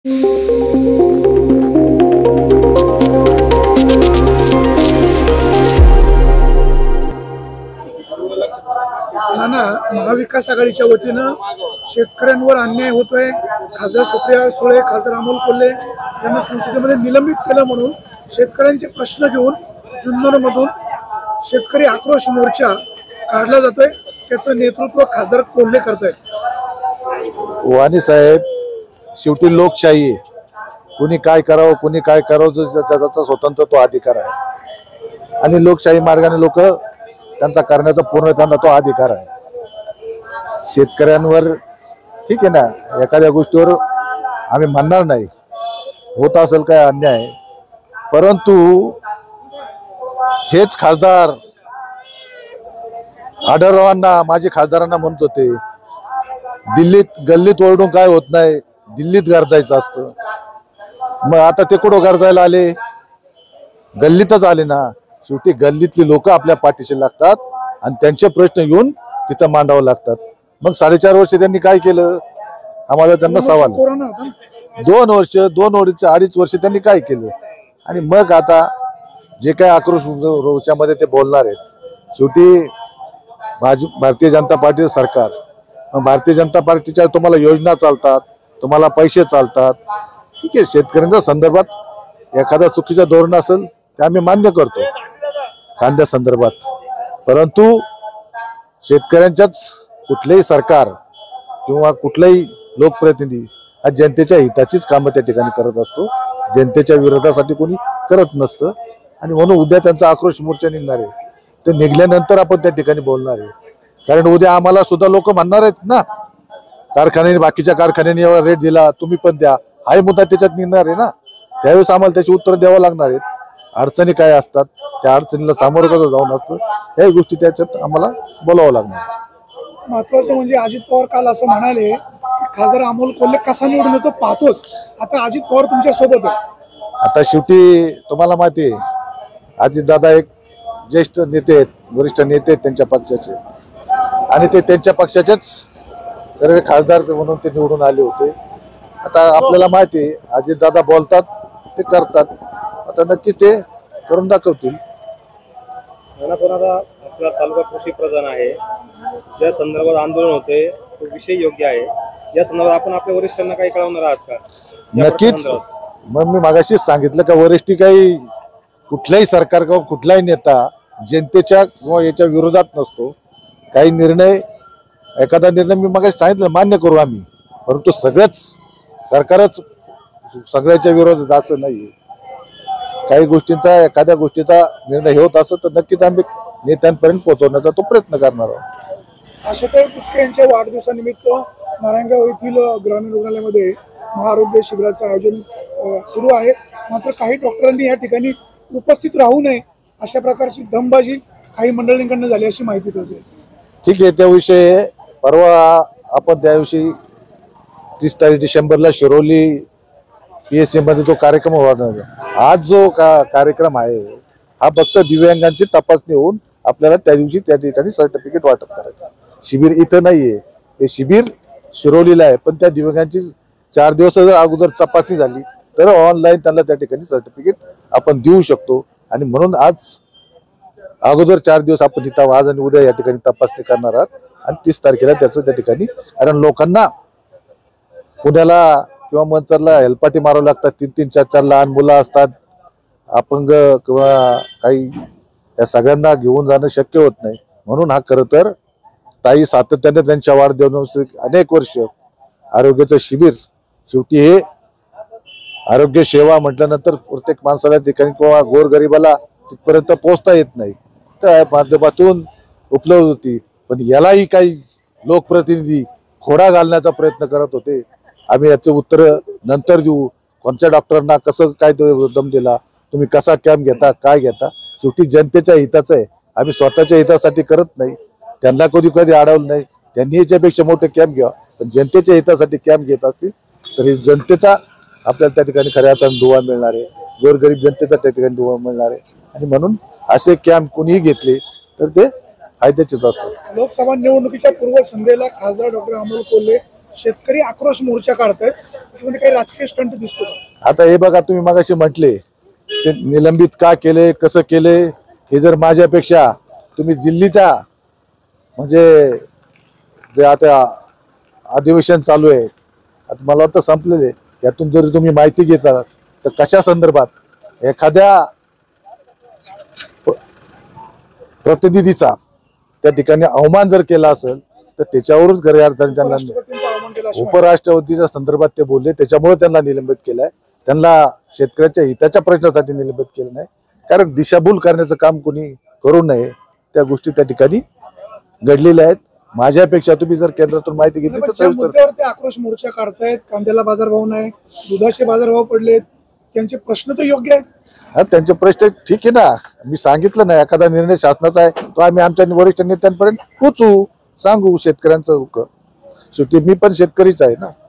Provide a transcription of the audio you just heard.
नाना, महाविकास आघाडीच्या वतीनं शेतकऱ्यांवर अन्याय होतोय। खासदार सुप्रिया सुळे, खासदार अमोल कोल्हे यांना संसदेमध्ये निलंबित केलं म्हणून शेतकऱ्यांचे प्रश्न घेऊन जुन्नरमधून शेतकरी आक्रोश मोर्चा काढला जातोय। त्याचं नेतृत्व खासदार कोल्हे करतायत। वाणी साहेब, शेवटी लोकशाही आहे। कोणी काय करावं, कोणी काय करावं, त्याचा स्वतंत्र तो अधिकार आहे आणि लोकशाही मार्गाने लोक त्यांचा करण्याचा पूर्ण त्यांना तो अधिकार आहे। शेतकऱ्यांवर ठीक आहे ना, एखाद्या गोष्टीवर आम्ही म्हणणार नाही, होत असेल काय अन्याय, परंतु हेच खासदार आढळरावांना, माझे खासदारांना म्हणत होते दिल्लीत गल्लीत ओरडून काय होत नाही, दिल्लीत गरजायचं असतं। मग आता ते कुठं गरजायला आले? गल्लीतच आले ना। शेवटी गल्लीतली लोक आपल्या पाठीशी लागतात आणि त्यांचे प्रश्न घेऊन तिथं मांडावं लागतात। मग 4.5 वर्ष त्यांनी काय केलं? आम्हाला त्यांना सवाल, 2 वर्ष 2-2.5 वर्ष त्यांनी काय केलं? आणि मग आता जे काय आक्रोश रोजच्यामध्ये ते बोलणार आहेत। शेवटी भारतीय जनता पार्टी सरकार, भारतीय जनता पार्टीच्या तुम्हाला योजना चालतात, तुम्हाला पैसे चालतात, ठीक आहे। शेतकऱ्यांच्या संदर्भात एखादा चुकीचं धोरण असेल ते आम्ही मान्य करतो कांद्या संदर्भात, परंतु शेतकऱ्यांच्याच कुठलेही सरकार किंवा कुठलाही लोकप्रतिनिधी हा जनतेच्या हिताचीच कामं त्या ठिकाणी करत असतो, जनतेच्या विरोधासाठी कोणी करत नसतं। आणि म्हणून उद्या त्यांचा आक्रोश मोर्चा निघणार आहे, ते निघल्यानंतर आपण त्या ठिकाणी बोलणार आहे। कारण उद्या आम्हाला सुद्धा लोक म्हणणार आहेत ना, कारखान्याने, बाकीच्या कारखान्याने एवढा रेट दिला, तुम्ही पण द्या, हाही मुद्दा त्याच्यात निघणार आहे ना। त्यावेळेस आम्हाला त्याची उत्तर द्यावं लागणार आहेत। अडचणी काय असतात, त्या अडचणीला सामोरं कसं जाऊन असतं, या गोष्टी त्याच्यात आम्हाला बोलावं लागणार। महत्वाचं म्हणजे अजित पवार काल असं म्हणाले की खासदार अमोल कोल्हे कसा निवडून येतो पाहतोच। आता अजित पवार तुमच्या सोबत आहे। आता शेवटी तुम्हाला माहिती आहे, अजितदादा एक ज्येष्ठ नेते आहेत, वरिष्ठ नेते आहेत त्यांच्या पक्षाचे, आणि ते त्यांच्या पक्षाचेच सर्व खासदार म्हणून ते निवडून आले होते। आता आपल्याला माहिती आहे, अजितदादा बोलतात ते करतात, आता नक्की ते करून दाखवतील। आपला तालुका कृषी प्रधान आहे, ज्या संदर्भात आंदोलन होते तो विषय योग्य आहे, या संदर्भात आपण आपल्या वरिष्ठांना काही कळवणार आहात का? नक्कीच। मग मी मागाशीच सांगितलं का वरिष्ठ काही कुठलाही सरकार किंवा कुठलाही नेता जनतेच्या किंवा याच्या विरोधात नसतो। काही निर्णय, एखादा निर्णय मी मागाशी सांगितलं मान्य करू आम्ही, परंतु सगळंच सरकारच सगळ्याच्या विरोधात असं नाही। काही गोष्टींचा, एखाद्या गोष्टीचा निर्णय होत असतो तर नक्कीच आम्ही नेत्यांपर्यंत पोहोचवण्याचा तो प्रयत्न करणार आहोत। आशाताई बुचके यांच्या वाढदिवसानिमित्त नारायणगाव येथील ग्रामीण रुग्णालयामध्ये महाआरोग्य शिबिराचं आयोजन सुरू आहे, मात्र काही डॉक्टरांनी या ठिकाणी उपस्थित राहू नये अशा प्रकारची दमबाजी काही मंडळींकडून झाली अशी माहिती होती। ठीक आहे, त्याविषयी परवा आपण त्याविषयी 30 डिसेंबरला शिरोली PSC मध्ये जो कार्यक्रम होणार, आज जो कार्यक्रम आहे हा फक्त दिव्यांगांची तपासणी होऊन आपल्याला त्या दिवशी त्या ठिकाणी सर्टिफिकेट वाटप करायचं। शिबिर इथं नाहीये, हे शिबिर शिरोलीला आहे, पण त्या दिव्यांगांची 4 दिवस जर अगोदर तपासणी झाली तर ऑनलाईन त्यांना त्या ठिकाणी सर्टिफिकेट आपण देऊ शकतो। आणि म्हणून आज अगोदर 4 दिवस आपण इथं आज आणि उद्या या ठिकाणी तपासणी करणार आहात आणि 30 तारखेला त्याचं त्या ठिकाणी, कारण लोकांना पुण्याला किंवा मंचरला हेलपाटी मारावं लागतात, 3-3, 4-4 लहान मुलं असतात, अपंग किंवा काही, या सगळ्यांना घेऊन जाणं शक्य होत नाही। म्हणून हा खरं तर ताई सातत्याने त्यांच्या वाढदिवसानिमित्त अनेक वर्ष आरोग्याचं शिबिर, शेवटी हे आरोग्य सेवा म्हटल्यानंतर प्रत्येक माणसाला ठिकाणी किंवा गोरगरिबाला तिथपर्यंत पोहोचता येत नाही, त्या माध्यमातून उपलब्ध होती। पण यालाही काही लोकप्रतिनिधी खोडा घालण्याचा प्रयत्न करत होते। आम्ही याचे उत्तर नंतर देऊ, कोणत्या डॉक्टरांना कसं काय दम दिला, तुम्ही कसा कॅम्प घेता, काय घेता, शेवटी जनतेच्या हिताचं आहे। आम्ही स्वतःच्या हितासाठी करत नाही, त्यांना कधी अडवलं नाही, त्यांनी याच्यापेक्षा मोठे कॅम्प घ्या, पण जनतेच्या हितासाठी कॅम्प घेत असतील तरी जनतेचा आपल्याला त्या ठिकाणी खऱ्या अर्थाने दुवा मिळणार आहे, गोरगरीब जनतेचा त्या ठिकाणी दुवा मिळणार आहे। आणि म्हणून असे कॅम्प कोणीही घेतले तर ते फायद्याचेच असतात। लोकसभा निवडणुकीच्या पूर्वसंध्येला खासदार डॉक्टर अमोल कोल्हे शेतकरी आक्रोश मोर्चा काढतायत, त्याच्यामध्ये काही राजकीय स्टंट दिसतो का? आता हे बघा, तुम्ही मगाशी म्हटले ते निलंबित का केले, कसं केले, हे जर माझ्यापेक्षा तुम्ही दिल्लीच्या म्हणजे जे आता अधिवेशन चालू आहे, आता मला वाटतं संपलेले, त्यातून जरी तुम्ही माहिती घेता तर कशा संदर्भात एखाद्या प्रतिनिधीचा त्या ठिकाणी अवमान जर केला असेल तर त्याच्यावरून खऱ्या अर्थाने त्यांना उपराष्ट्रपतींचा अवमान केला असं उपराष्ट्रपतीच्या संदर्भात ते बोलले, त्याच्यामुळे त्यांना निलंबित केलंय. त्यांना शेतकऱ्याच्या हिताच्या प्रश्नासाठी निलंबित केलं नाही, कारण दिशाभूल करण्याचं काम कोणी करू नये, त्या गोष्टी त्या ठिकाणी घडलेल्या आहेत. माझ्यापेक्षा तुम्ही जर केंद्रातून माहिती घेतली तर ज्या सविस्तर. मुद्द्यावर ते आक्रोश मोर्चा काढतायत, कांद्याला बाजारभाव नाही, दुधाचे बाजारभाव पडलेत, त्यांचे प्रश्न तर योग्य आहेत. हा, त्यांचे प्रश्न ठीक आहे ना, मी सांगितलं ना, एखादा निर्णय शासनाचा आहे तो आम्ही आमच्या वरिष्ठ नेत्यांपर्यंत पोचवू, सांगू शेतकऱ्यांचं. शेवटी मी पण शेतकरीच आहे ना.